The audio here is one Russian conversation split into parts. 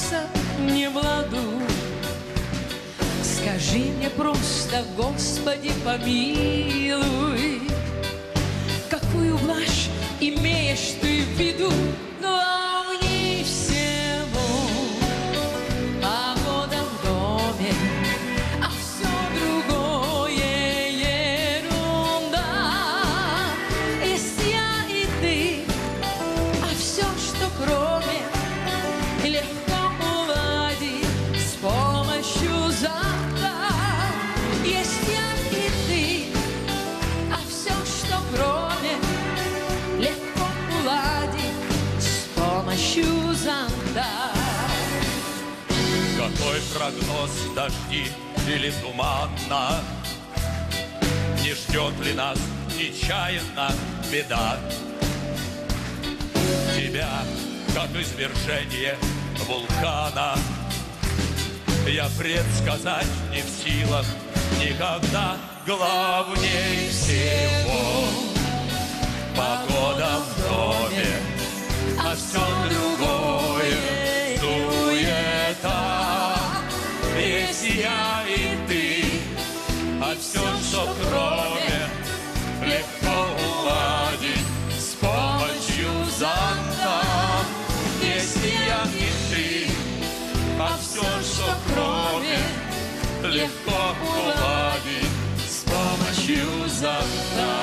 сердце не в ладу. Скажи мне просто, Господи, помилуй, какую блажь имеешь ты в виду? Главней всего погода в доме, а все другое ерунда. Есть я и ты, а все, что кроме, легко уладить с помощью зонта. Есть я и ты, а все, что кроме, легко уладить с помощью зонта. Какой прогноз дожди или туманно? Не ждет ли нас нечаянно беда? Тебя, как извержение вулкана, я предсказать не в силах никогда. Главней всего погода в доме, а все другое суета. Есть я и ты, а все, что кроме, легко уладить с помощью зонта. Есть я и ты, а все, что кроме, легко уладить с помощью зонта.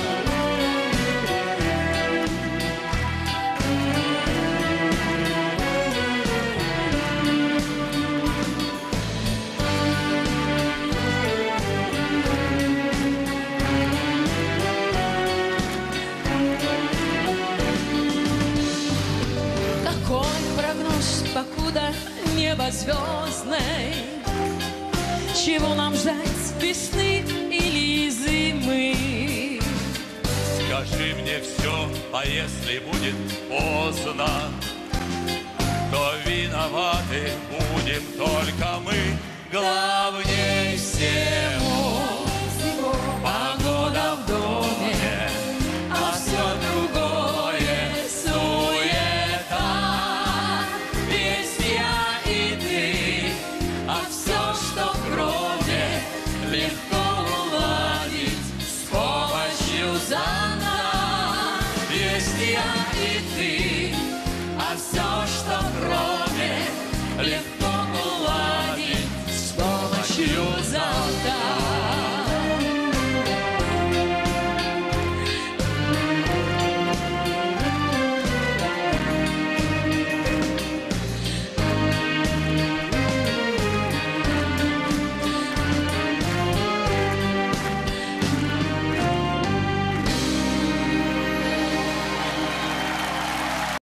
Какой прогноз, покуда небо звездное? Чего нам ждать, весны или зимы? Скажи мне все, а если будет поздно, то виноваты будем только мы. Главней всего погода в доме, а все другое суета. Есть я и ты, а все, что кроме, легко уладить с помощью зонта. Есть я и ты,